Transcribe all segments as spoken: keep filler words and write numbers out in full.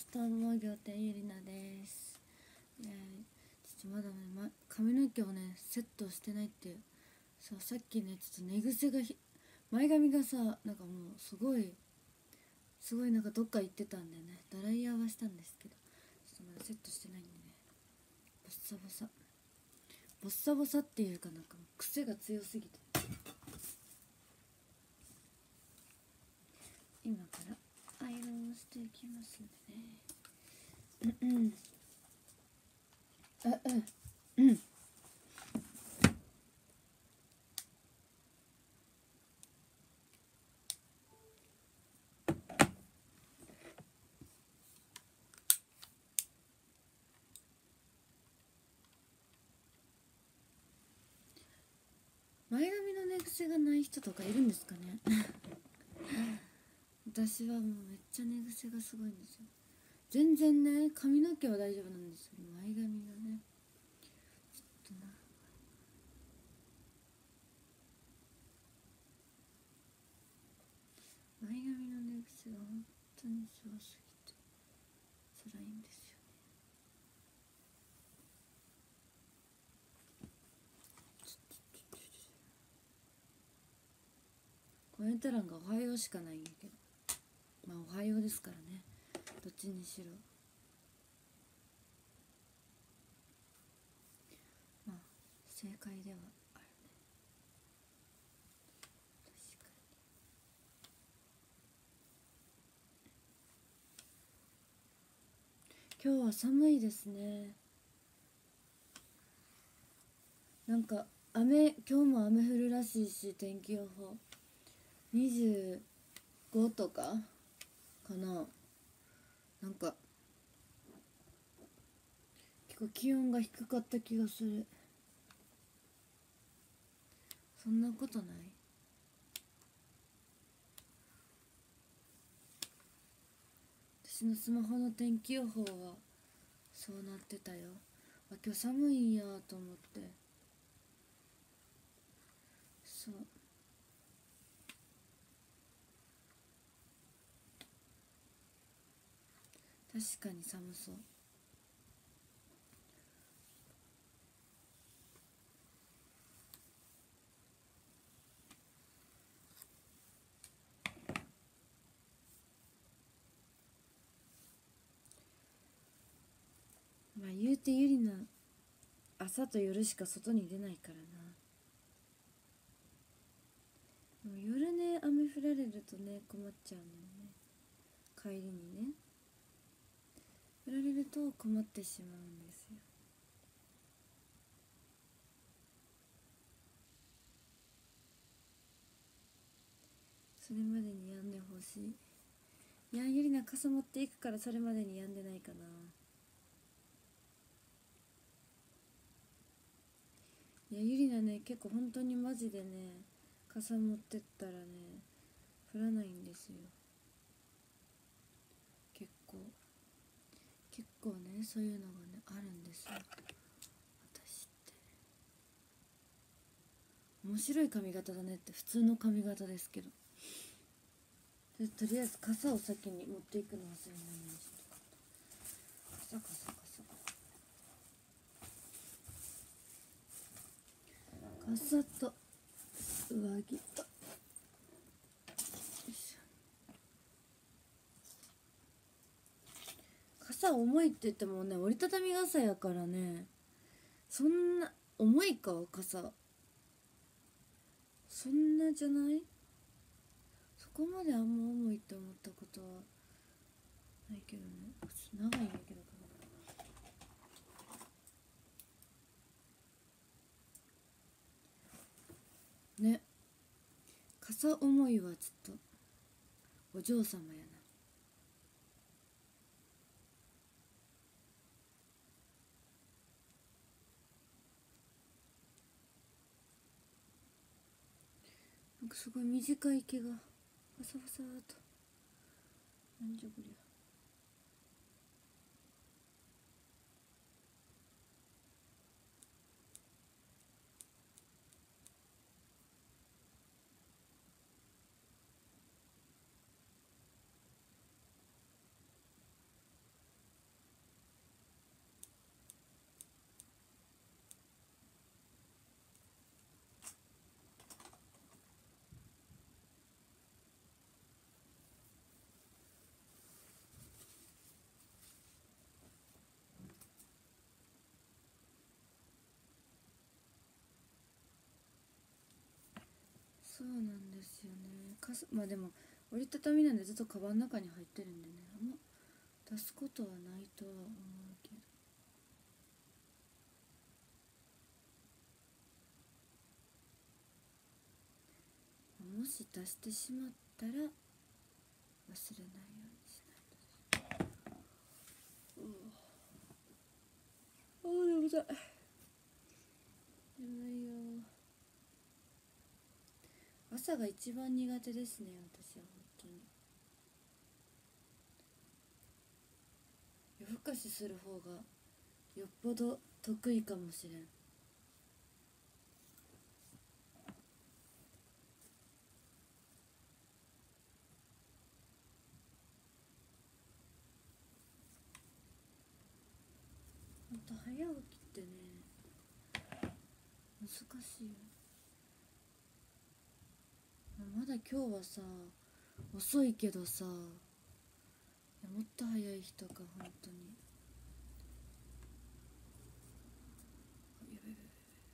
どうも、仰天ゆりなです。えー、ちょっとまだね、ま、髪の毛をねセットしてないっていう。そう、さっきねちょっと寝癖がひ前髪がさ、なんかもうすごいすごいなんかどっか行ってたんでね、ドライヤーはしたんですけど、ちょっとまだセットしてないんでね、ボッサボサボッサボサっていうか、なんかもう癖が強すぎて、今からアイロンをしていきますんでね。うんうんあうんうん前髪の寝癖がない人とかいるんですかね私はもうめっちゃ寝癖がすごいんですよ。全然ね、髪の毛は大丈夫なんですよ。前髪がね、ちょっとな、前髪の寝癖が本当にすごすぎて辛いんですよね。コメント欄がおはようしかないんやけど、まあおはようですからね、どっちにしろ。まあ正解ではあるね、確かに。今日は寒いですね。なんか雨、今日も雨降るらしいし、天気予報にじゅうごとかかな。なんか結構気温が低かった気がする。そんなことない？私のスマホの天気予報はそうなってたよ。あ、今日寒いんやと思って。そう、確かに寒そう。まあ言うてゆりな朝と夜しか外に出ないからな。でも夜ね、雨降られるとね困っちゃうのよね。帰りにね降られると困ってしまうんですよ。それまでにやんでほしい。いや、ゆりな傘持っていくから、それまでにやんでないかな。いや、ゆりなね、結構本当にマジでね、傘持ってったらね降らないんですよ。結構結構ね、そういうのがねあるんですよ、私って。面白い髪型だねって、普通の髪型ですけど。でとりあえず傘を先に持っていくの忘れないようにしとか傘傘傘傘と上着と、傘重いって言ってもね、折りたたみ傘やからね、そんな重いか傘、そんなじゃない。そこまであんま重いって思ったことはないけどね。長いんやけどね。傘重いはちょっとお嬢様やな。なんかすごい短い毛がファサファサーと。なんじゃこりゃ。 そうなんですよね。かすまあでも折りたたみなんでずっとカバンの中に入ってるんでね、あんま出すことはないとは思うけど。もし出してしまったら忘れないようにしないと。ああ眠たい、眠いよ。朝が一番苦手ですね、私は本当に。夜更かしする方がよっぽど得意かもしれん。ほんと早起きってね難しいよ。まだ今日はさ遅いけどさ、もっと早い日とか本当に。やべやべ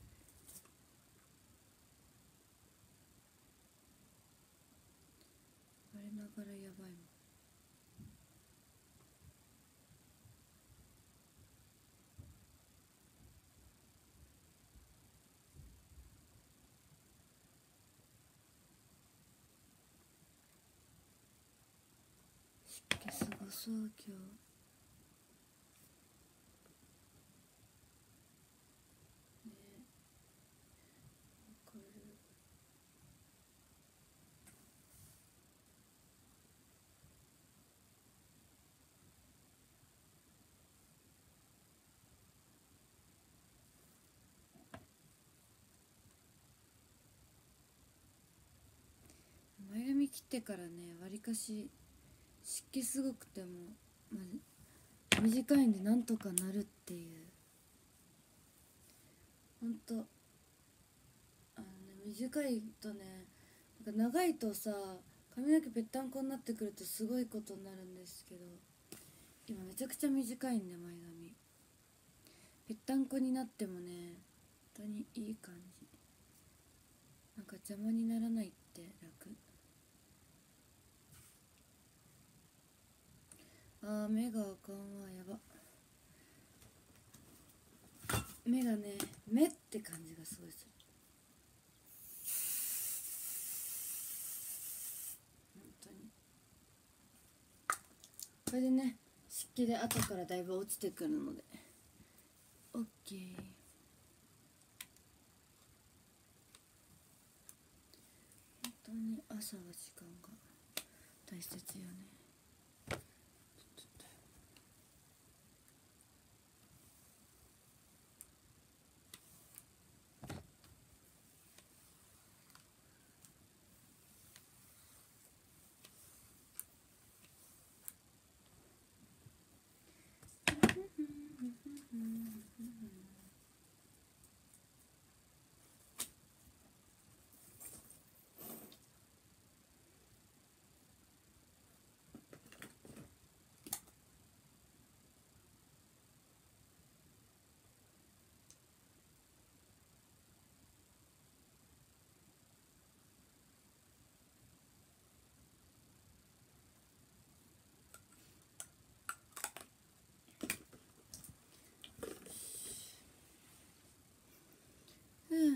我ながらやばいもん。湿気すごそう今日。ね、わかる。前髪切ってからねわりかし湿気すごくても、まあ、短いんでなんとかなるっていう。ほんとあのね短いとね、なんか長いとさ髪の毛ぺったんこになってくるとすごいことになるんですけど、今めちゃくちゃ短いんで前髪ぺったんこになってもね本当にいい感じ。なんか邪魔にならないって楽。あー目があかんわ、やば。目がね目って感じがすごいする本当に。これでね湿気で後からだいぶ落ちてくるので OK。 本当に朝は時間が大切よね。うん、OK。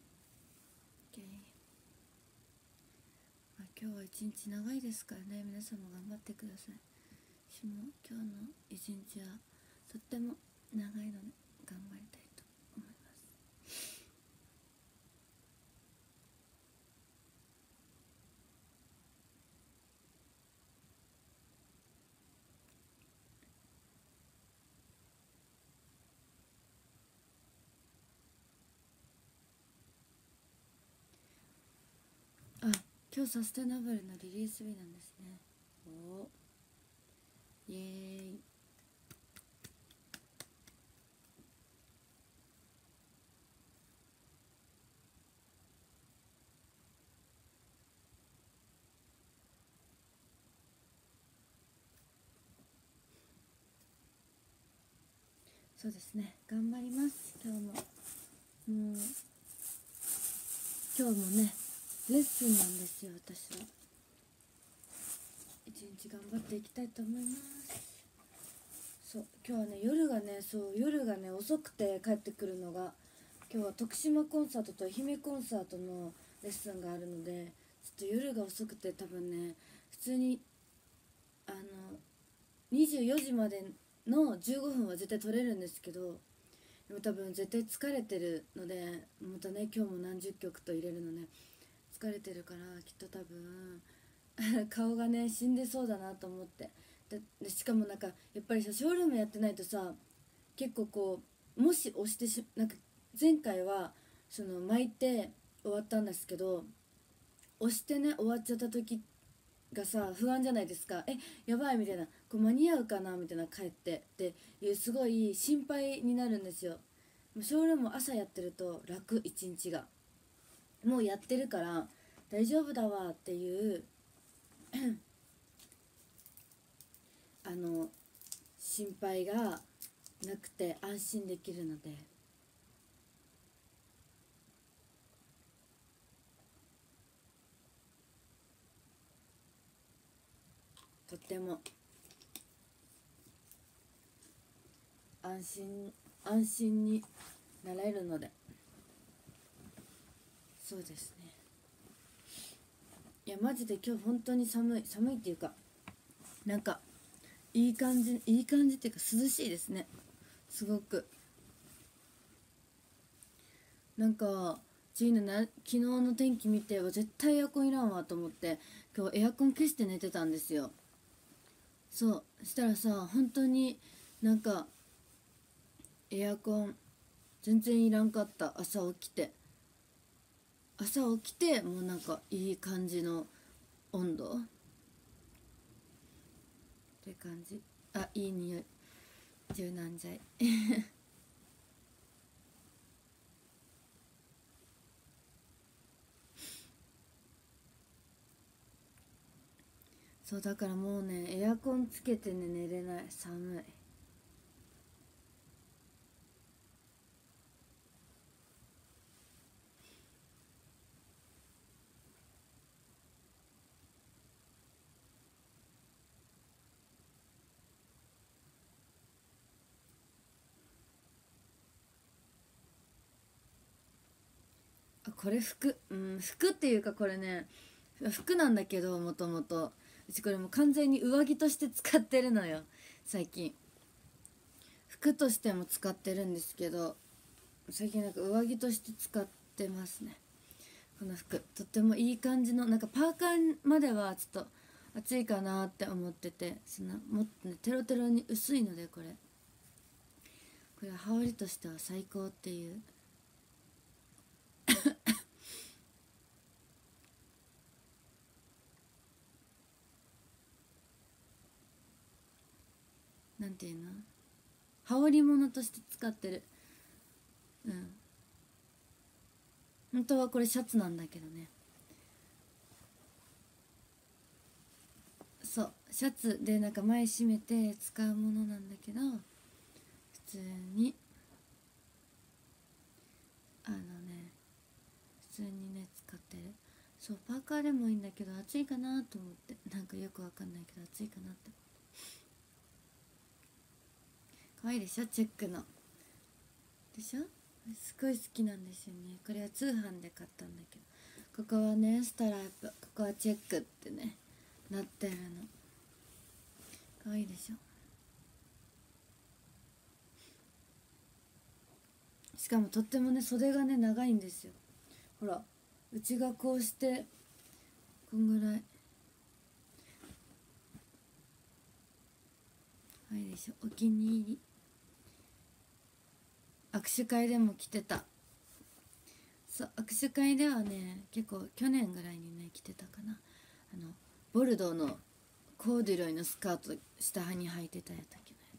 まあ、今日は一日長いですからね、皆さんも頑張ってください。私も今日の一日はとっても長いので頑張りたいと思います。あ、今日サステナブルのリリース日なんですね。おお、イエーイ。そうですね、頑張ります今日も。もう今日もねレッスンなんですよ。私は一日頑張っていきたいと思います。そう今日はね夜がねそう夜がね遅くて帰ってくるのが。今日は徳島コンサートと愛媛コンサートのレッスンがあるので、ちょっと夜が遅くて多分ね普通にあのにじゅうよじまでのじゅうごふんは絶対取れるんですけど、でも多分絶対疲れてるので、またね今日も何十曲と入れるのね疲れてるから、きっと多分顔がね死んでそうだなと思って。ででしかもなんかやっぱりさショールームやってないとさ、結構こうもし押してしなんか前回はその巻いて終わったんですけど、押してね終わっちゃった時がさ不安じゃないですか。えやばいみたいな、こう間に合うかなみたいな、帰ってっていうすごい心配になるんですよ。ショールーム朝やってると楽、一日がもうやってるから大丈夫だわっていうあの心配がなくて安心できるので、とっても安心安心になれるので。そうですね。いやマジで今日本当に寒い寒いっていうか、なんかいい感じいい感じっていうか涼しいですね。すごくなんか次のな昨日の天気見ては絶対エアコンいらんわと思って今日エアコン消して寝てたんですよ。そうしたらさ本当になんかエアコン全然いらんかった。朝起きて朝起きてもうなんかいい感じの温度って感じ。あいい匂い、柔軟剤そうだからもうねエアコンつけてね寝れない、寒い。あこれ服、うん、服っていうかこれね服なんだけど、もともとうちこれもう完全に上着として使ってるのよ最近。服としても使ってるんですけど、最近なんか上着として使ってますね。この服とってもいい感じの、なんかパーカーまではちょっと暑いかなって思ってて、そんなもっとねテロテロに薄いので、これこれは羽織としては最高っていうなんていうの、羽織物として使ってる。うん本当はこれシャツなんだけどね。そうシャツでなんか前締めて使うものなんだけど、普通にあのね普通にね使ってる。そうパーカーでもいいんだけど暑いかなと思って、なんかよくわかんないけど暑いかなって。可愛いでしょ、チェックのでしょ。すごい好きなんですよね。これは通販で買ったんだけど、ここはねストライプ、ここはチェックってねなってるの。可愛いでしょ。しかもとってもね袖がね長いんですよ。ほらうちがこうしてこんぐらい。可愛いでしょ、お気に入り。握手会でも着てた。そう握手会ではね結構去年ぐらいにね着てたかな。あのボルドーのコーデュロイのスカート下に履いてたやったっけのや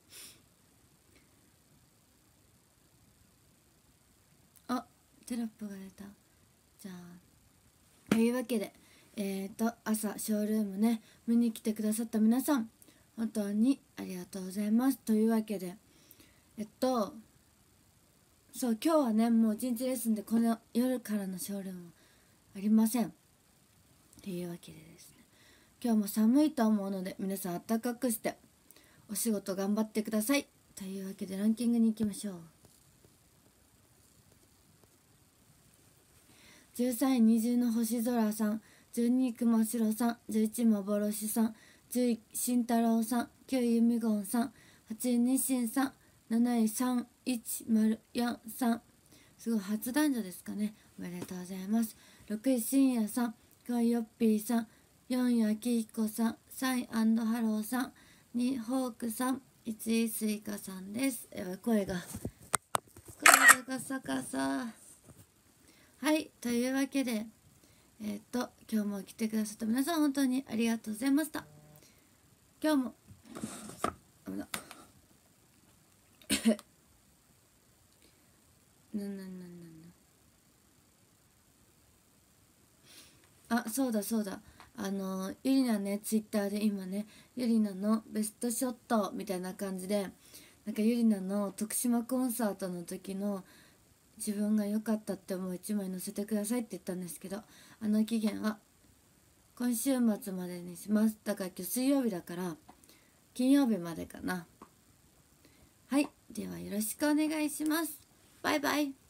つ。あテロップが出た。じゃあというわけでえーと朝ショールームね見に来てくださった皆さん本当にありがとうございます。というわけでえっとそう今日はねもう一日レッスンでこの夜からのショールームありません。というわけでですね、今日も寒いと思うので皆さん暖かくしてお仕事頑張ってください。というわけでランキングに行きましょう。じゅうさんい虹の星空さん、じゅうにい熊代さん、じゅういち幻さん、じゅうい慎太郎さん、きゅうい弓言さん、はちい日清さん、なないさんいちまるよんさん、すごい初男女ですかね、おめでとうございます。ろくい深夜さん、ごいよっぴーさん、よんいあきひこさん、さんいアンドハローさん、にいホークさん、いちいスイカさんです。やばい、声が声がガサガサ。はい、というわけでえー、っと今日も来てくださった皆さん本当にありがとうございました。今日もあぶななんなんなんなんあ、そうだそうだ、あのゆりなね、ツイッターで今ね、ゆりなのベストショットみたいな感じで、なんかゆりなの徳島コンサートの時の自分が良かったって思ういちまい載せてくださいって言ったんですけど、あの期限は今週末までにします。だから今日水曜日だから金曜日までかな。はい、ではよろしくお願いします。バイバイ。